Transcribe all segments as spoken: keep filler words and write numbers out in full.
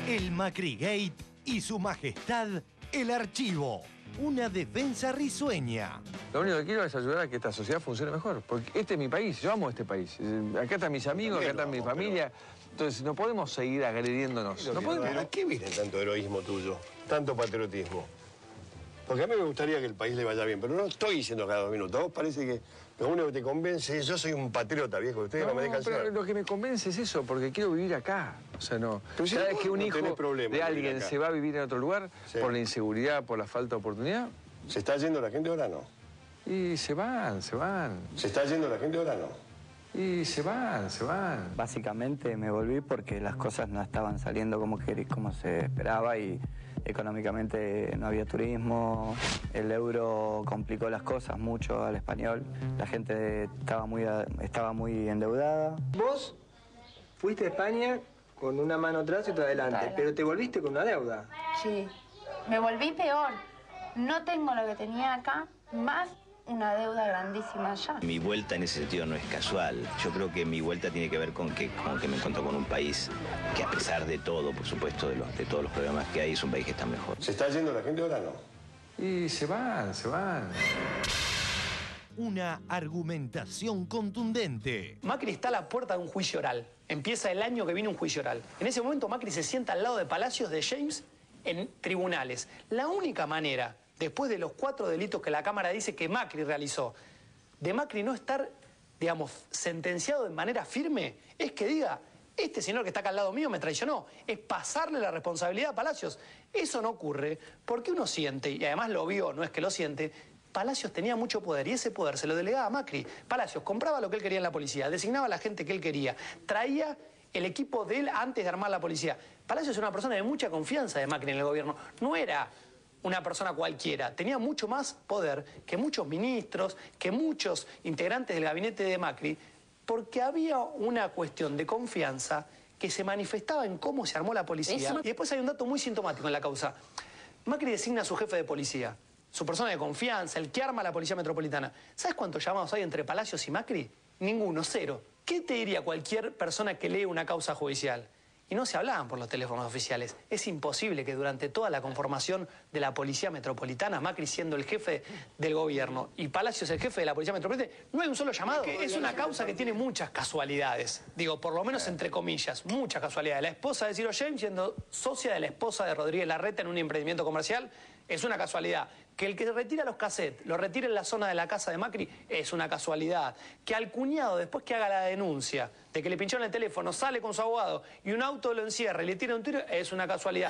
El Macrigate y su majestad, el archivo. Una defensa risueña. Lo único que quiero es ayudar a que esta sociedad funcione mejor. Porque este es mi país, yo amo este país. Acá están mis amigos, acá está mi familia. Entonces no podemos seguir agrediéndonos. No podemos. ¿A qué viene tanto heroísmo tuyo? Tanto patriotismo. Porque a mí me gustaría que el país le vaya bien, pero no estoy diciendo cada dos minutos. Vos parece que lo único que te convence es yo soy un patriota, viejo. Ustedes no, no me dejan pero ser. Lo que me convence es eso, porque quiero vivir acá. O sea, no. Pero si cada no, vez que un no hijo problema de alguien se va a vivir en otro lugar, sí, por la inseguridad, por la falta de oportunidad. ¿Se está yendo la gente ahora no? Y se van, se van. ¿Se está yendo la gente ahora no? Y se van, se van. Básicamente me volví porque las cosas no estaban saliendo como, que, como se esperaba y económicamente no había turismo, el euro complicó las cosas mucho al español, la gente estaba muy, estaba muy endeudada. Vos fuiste a España con una mano atrás y otra adelante, Claro. pero te volviste con una deuda. Sí, me volví peor. No tengo lo que tenía acá, más una deuda grandísima allá. Mi vuelta en ese sentido no es casual. Yo creo que mi vuelta tiene que ver con que, con que me encuentro con un país que, a pesar de todo, por supuesto, de, los, de todos los problemas que hay, es un país que está mejor. ¿Se está yendo la gente ahora no? Y se van, se van. Una argumentación contundente. Macri está a la puerta de un juicio oral. Empieza el año que viene un juicio oral. En ese momento Macri se sienta al lado de Palacios, de James, en tribunales. La única manera, después de los cuatro delitos que la Cámara dice que Macri realizó, de Macri no estar, digamos, sentenciado de manera firme, es que diga, este señor que está acá al lado mío me traicionó. Es pasarle la responsabilidad a Palacios. Eso no ocurre porque uno siente, y además lo vio, no es que lo siente, Palacios tenía mucho poder y ese poder se lo delegaba a Macri. Palacios compraba lo que él quería en la policía, designaba a la gente que él quería, traía el equipo de él antes de armar la policía. Palacios es una persona de mucha confianza de Macri en el gobierno. No era una persona cualquiera, tenía mucho más poder que muchos ministros, que muchos integrantes del gabinete de Macri, porque había una cuestión de confianza que se manifestaba en cómo se armó la policía. Eso... Y después hay un dato muy sintomático en la causa. Macri designa a su jefe de policía, su persona de confianza, el que arma la policía metropolitana. ¿Sabes cuántos llamados hay entre Palacios y Macri? Ninguno, cero. ¿Qué te diría cualquier persona que lee una causa judicial? Y no se hablaban por los teléfonos oficiales. Es imposible que durante toda la conformación de la Policía Metropolitana, Macri siendo el jefe del gobierno y Palacios el jefe de la Policía Metropolitana, no hay un solo llamado. Es una causa que tiene muchas casualidades. Digo, por lo menos entre comillas, muchas casualidades. La esposa de Ciro James siendo socia de la esposa de Rodríguez Larreta en un emprendimiento comercial es una casualidad. Que el que retira los cassettes lo retire en la zona de la casa de Macri es una casualidad. Que al cuñado, después que haga la denuncia de que le pincharon el teléfono, sale con su abogado y un auto lo encierra y le tira un tiro, es una casualidad.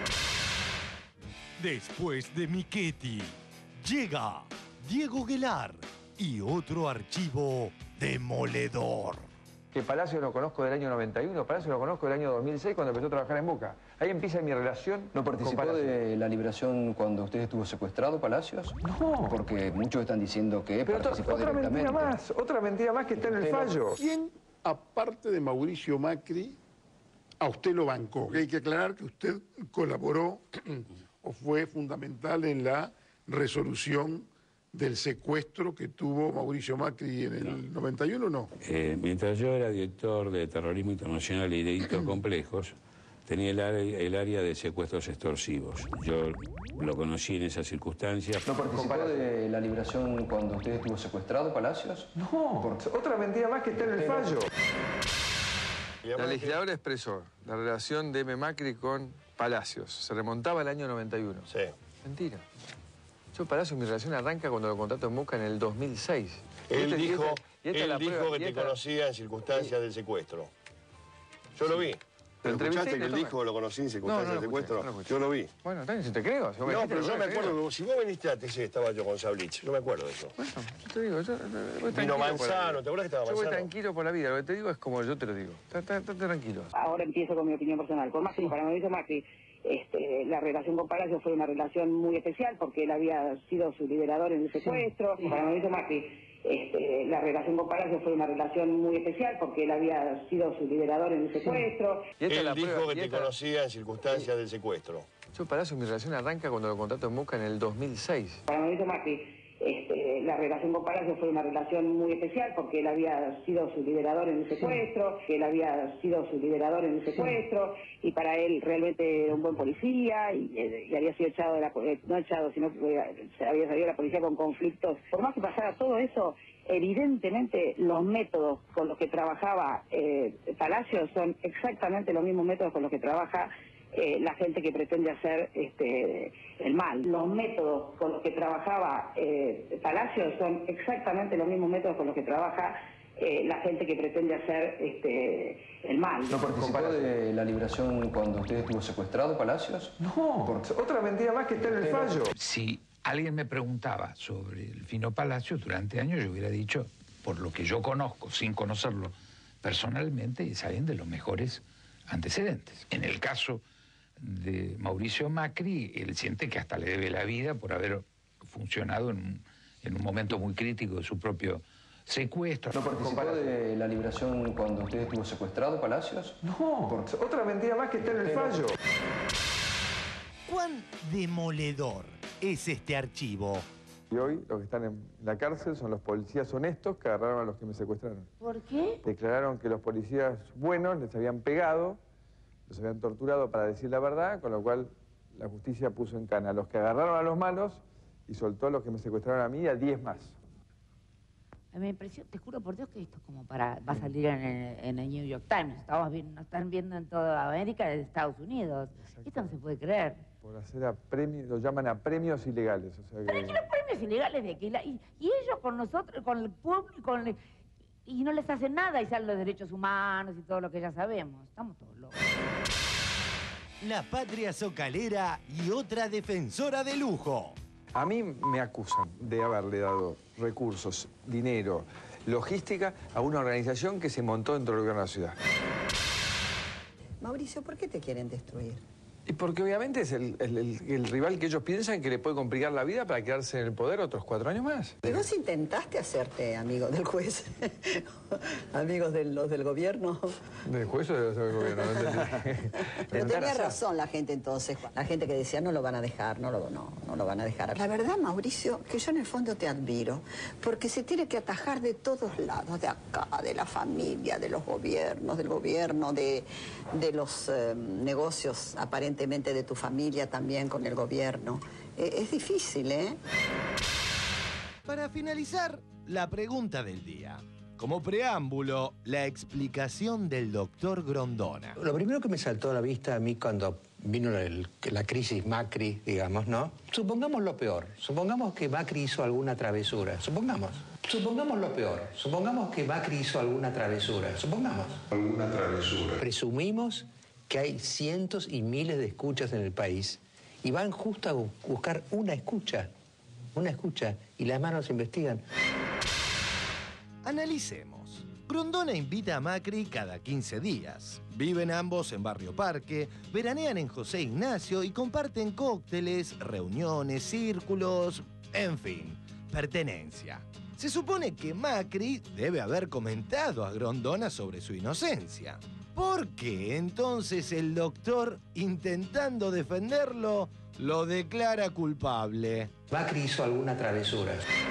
Después de Michetti, llega Diego Guelar y otro archivo demoledor. Que Palacio lo conozco del año noventa y uno, Palacio lo conozco del año dos mil seis cuando empezó a trabajar en Boca. Ahí empieza mi relación. ¿No participó de la liberación cuando usted estuvo secuestrado, Palacios? No. Porque muchos están diciendo que Pero participó otra directamente. mentira más, otra mentira más que está en el fallo. ¿Quién, aparte de Mauricio Macri, a usted lo bancó? Hay que aclarar que usted colaboró o fue fundamental en la resolución del secuestro que tuvo Mauricio Macri en el no. noventa y uno, ¿no? Eh, mientras yo era director de terrorismo internacional y delitos complejos, tenía el área, el área de secuestros extorsivos. Yo lo conocí en esas circunstancias. ¿No participó de la liberación cuando usted estuvo secuestrado, Palacios? No, Por... otra mentira más que está en el fallo. La legisladora expresó la relación de M. Macri con Palacios. Se remontaba al año noventa y uno. Sí. Mentira. Yo, Palacios, mi relación arranca cuando lo contrato en Boca en el dos mil seis. Él este, dijo, y esta, y él dijo prueba, que te esta... conocía en circunstancias del secuestro. Yo lo vi. ¿Pero escuchaste que él dijo que lo conocí en circunstancias no, no del secuestro? No lo yo lo vi. Bueno, también si te creo. Si no, pero yo me acuerdo, que si vos viniste a T C, estaba yo con Sablich. Yo me acuerdo de eso. Bueno, yo te digo, yo... Vino Manzano, ¿te acuerdas que estaba Manzano? Yo voy tranquilo por la vida, lo que te digo es como yo te lo digo. Estate tranquilo. Ahora empiezo con mi opinión personal. Por Macri, para Mauricio Macri, este, la relación con Palacio fue una relación muy especial porque él había sido su liderador en el secuestro. Sí. Para Mauricio Macri, este, la relación con Palacio fue una relación muy especial porque él había sido su liderador en el secuestro. Sí. Él dijo que te conocía en circunstancias del secuestro. Yo, Palacio, mi relación arranca cuando lo contrato en Boca en el dos mil seis. Para Mauricio Macri, este, la relación con Palacio fue una relación muy especial porque él había sido su liderador en el secuestro, que él había sido su liderador en el secuestro, y para él realmente era un buen policía, y, y había sido echado de la no echado, sino que había salido de la policía con conflictos. Por más que pasara todo eso, evidentemente los métodos con los que trabajaba eh, Palacio son exactamente los mismos métodos con los que trabaja eh, la gente que pretende hacer este, el mal. Los métodos con los que trabajaba eh, Palacio son exactamente los mismos métodos con los que trabaja eh, la gente que pretende hacer este, el mal. ¿No participó de la liberación cuando usted estuvo secuestrado, Palacios? No, Por... otra mentira más que está en el fallo. Si alguien me preguntaba sobre el Fino Palacios durante años, yo hubiera dicho, por lo que yo conozco, sin conocerlo personalmente, es alguien de los mejores antecedentes. En el caso de Mauricio Macri, él siente que hasta le debe la vida por haber funcionado en un, en un momento muy crítico de su propio secuestro. ¿No participó de la liberación cuando usted estuvo secuestrado, Palacios? No, Por... otra mentira más que está en el fallo. ¿Cuán demoledor es este archivo? Y hoy los que están en la cárcel son los policías honestos que agarraron a los que me secuestraron. ¿Por qué? Declararon que los policías buenos les habían pegado, los habían torturado para decir la verdad, con lo cual la justicia puso en cana a los que agarraron a los malos y soltó a los que me secuestraron a mí y a diez más. Me impresiona, te juro por Dios que esto es como para, va a salir en el, en el New York Times. Estamos viendo, nos están viendo en toda América, en Estados Unidos. Esto no se puede creer. Por hacer a premios, lo llaman a premios ilegales. O sea que... Pero es que los premios ilegales de aquí, y, y ellos con nosotros, con el público, con el, y no les hacen nada y salen los derechos humanos y todo lo que ya sabemos. Estamos todos locos. La Patria Socalera y otra defensora de lujo. A mí me acusan de haberle dado recursos, dinero, logística a una organización que se montó dentro del gobierno de la ciudad. Mauricio, ¿por qué te quieren destruir? Y porque obviamente es el, el, el, el rival que ellos piensan que le puede complicar la vida para quedarse en el poder otros cuatro años más. ¿Y vos intentaste hacerte amigo del juez? ¿Amigos de los del gobierno? ¿Del juez o de los del gobierno? No entendí. Pero tenía razón la gente entonces, la gente que decía no lo van a dejar, no lo, no, no lo van a dejar. La verdad, Mauricio, que yo en el fondo te admiro, porque se tiene que atajar de todos lados, de acá, de la familia, de los gobiernos, del gobierno, de, de los eh, negocios aparentemente de tu familia también con el gobierno. Eh, es difícil, ¿eh? Para finalizar, la pregunta del día. Como preámbulo, la explicación del doctor Grondona. Lo primero que me saltó a la vista a mí cuando vino el, la crisis Macri, digamos, ¿no? Supongamos lo peor. Supongamos que Macri hizo alguna travesura. Supongamos. Supongamos lo peor. Supongamos que Macri hizo alguna travesura. Supongamos. Alguna travesura. Presumimos que hay cientos y miles de escuchas en el país y van justo a buscar una escucha, una escucha, y las manos investigan. Analicemos. Grondona invita a Macri cada quince días. Viven ambos en Barrio Parque, veranean en José Ignacio y comparten cócteles, reuniones, círculos, en fin, pertenencia. Se supone que Macri debe haber comentado a Grondona sobre su inocencia. ¿Por qué entonces el doctor, intentando defenderlo, lo declara culpable? Macri hizo alguna travesura.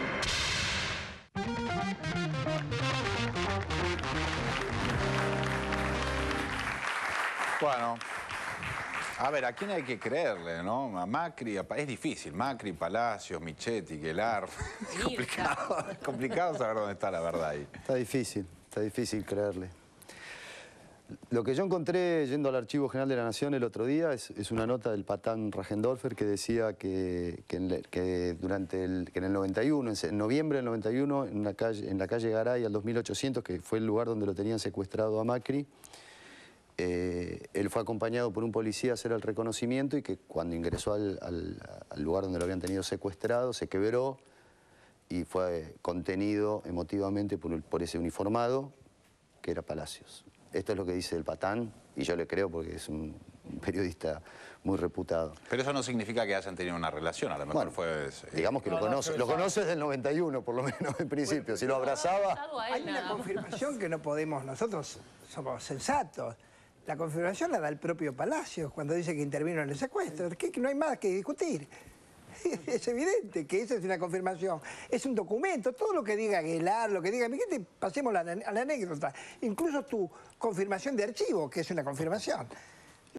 Bueno, a ver, ¿a quién hay que creerle, no? A Macri, a... es difícil. Macri, Palacios, Michetti, Guelar. Es complicado, es complicado saber dónde está la verdad ahí. Está difícil, está difícil creerle. Lo que yo encontré yendo al Archivo General de la Nación el otro día es, es una nota del patán Rajendorfer que decía que, que, en, que durante el, que en el noventa y uno, en noviembre del noventa y uno, en la calle, en la calle Garay al dos mil ochocientos, que fue el lugar donde lo tenían secuestrado a Macri, eh, él fue acompañado por un policía a hacer el reconocimiento y que cuando ingresó al, al, al lugar donde lo habían tenido secuestrado se quebró y fue contenido emotivamente por, por ese uniformado que era Palacios. Esto es lo que dice el patán, y yo le creo porque es un periodista muy reputado. Pero eso no significa que hayan tenido una relación, a lo mejor bueno, fue... Eh... Digamos que no, lo conoce, no, lo conoce desde el noventa y uno, por lo menos, en principio. Bueno, si lo abrazaba... Hay una confirmación que no podemos, nosotros somos sensatos. La confirmación la da el propio Palacios cuando dice que intervino en el secuestro, que, que no hay más que discutir. Es evidente que esa es una confirmación. Es un documento. Todo lo que diga Aguilar, lo que diga mi gente, pasemos a la, a la anécdota. Incluso tu confirmación de archivo, que es una confirmación.